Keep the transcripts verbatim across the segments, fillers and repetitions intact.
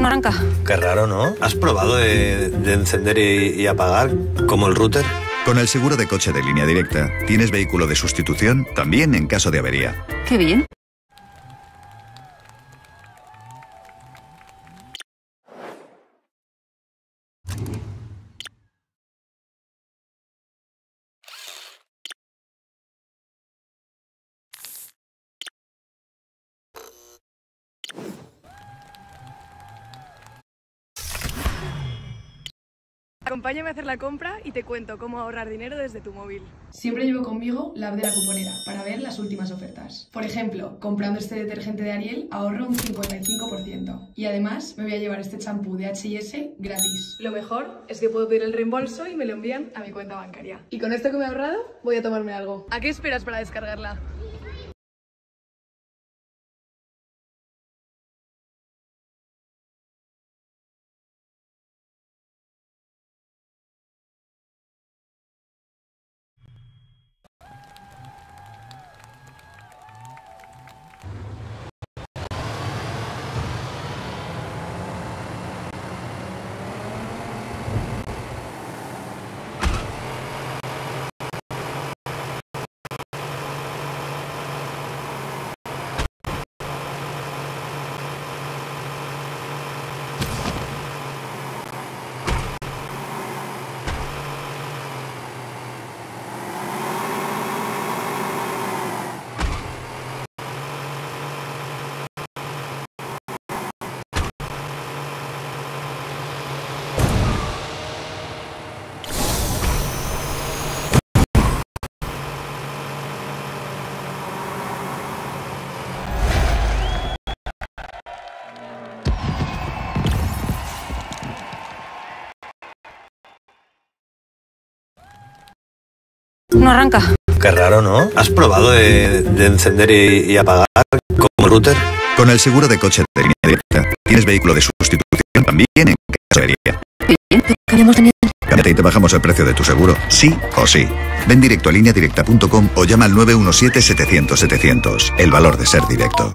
arranca. Qué raro, ¿no? ¿Has probado de, de encender y, y apagar como el router? Con el seguro de coche de Línea Directa, tienes vehículo de sustitución también en caso de avería. Qué bien. Acompáñame a hacer la compra y te cuento cómo ahorrar dinero desde tu móvil. Siempre llevo conmigo la app de la cuponera para ver las últimas ofertas. Por ejemplo, comprando este detergente de Ariel ahorro un cincuenta y cinco por ciento. Y además me voy a llevar este champú de H y S gratis. Lo mejor es que puedo pedir el reembolso y me lo envían a mi cuenta bancaria. Y con esto que me he ahorrado, voy a tomarme algo. ¿A qué esperas para descargarla? No arranca. Qué raro, ¿no? ¿Has probado de, de encender y, y apagar como el router? Con el seguro de coche de Línea Directa, tienes vehículo de sustitución también en caso de avería. Qué bien. Cambiamos también. Cámbiate y te bajamos el precio de tu seguro, sí o sí. Ven directo a línea directa punto com o llama al nueve uno siete, setecientos, setecientos. El valor de ser directo.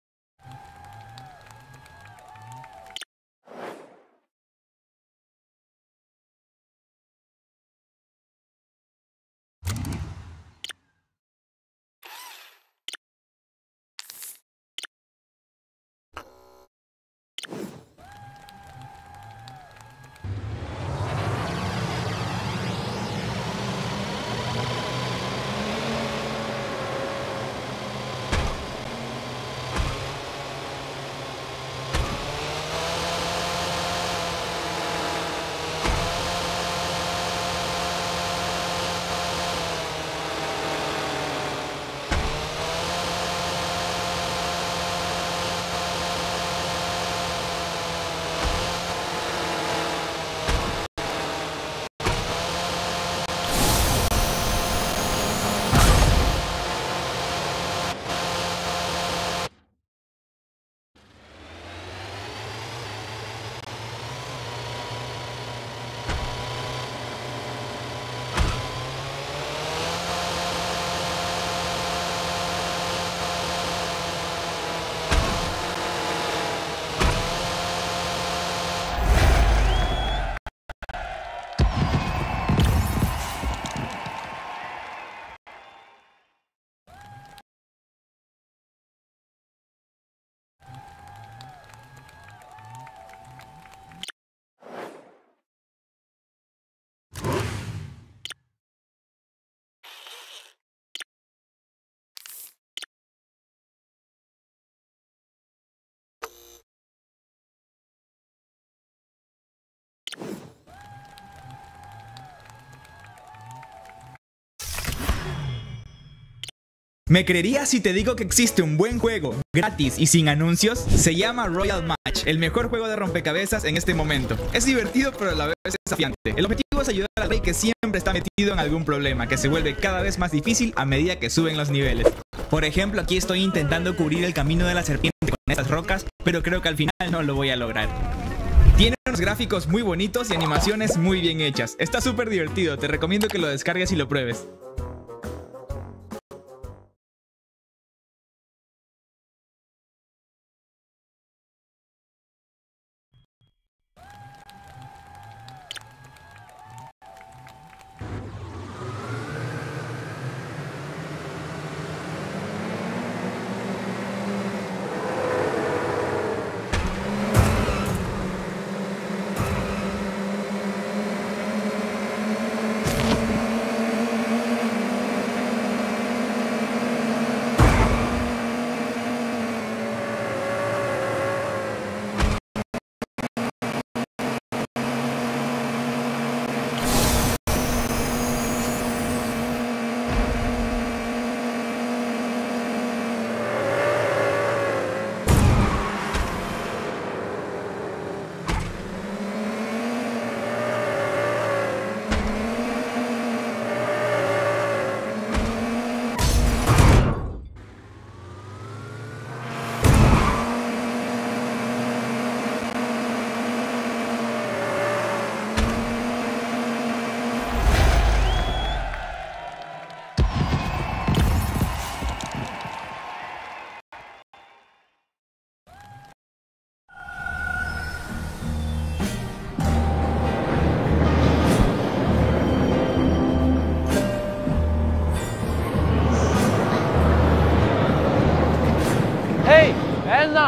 ¿Me creerías si te digo que existe un buen juego, gratis y sin anuncios? Se llama Royal Match, el mejor juego de rompecabezas en este momento. Es divertido pero a la vez es desafiante. El objetivo es ayudar al rey que siempre está metido en algún problema, que se vuelve cada vez más difícil a medida que suben los niveles. Por ejemplo, aquí estoy intentando cubrir el camino de la serpiente con estas rocas, pero creo que al final no lo voy a lograr. Tiene unos gráficos muy bonitos y animaciones muy bien hechas. Está súper divertido, te recomiendo que lo descargues y lo pruebes.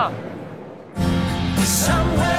Somewhere